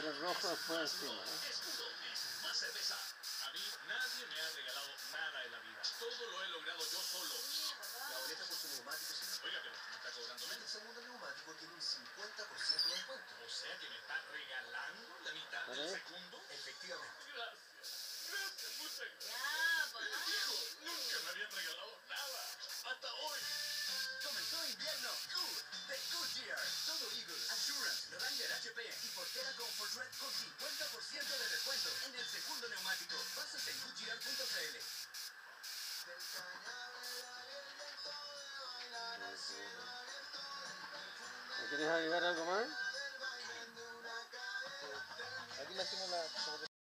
abre rojo después encima. Más cerveza. A mí nadie me ha regalado nada en la vida. Todo lo he logrado yo solo. La boleta por su neumático, señor. Oiga, pero me está cobrando El menos. segundo neumático tiene un 50% de descuento. O sea que me está regalando la mitad del segundo. Efectivamente. Gracias. Gracias, muchas gracias. Ya, papá. Hijo, nunca me habían regalado nada. Hasta hoy. Comenzó invierno Good de Goodyear. Todo Eagle, Assurance, Wrangler HP y Portera Comfort Red con 50% de descuento en el segundo neumático. Bases en Goodyear.cl. ¿No quieres agregar algo más? Aquí le hacemos la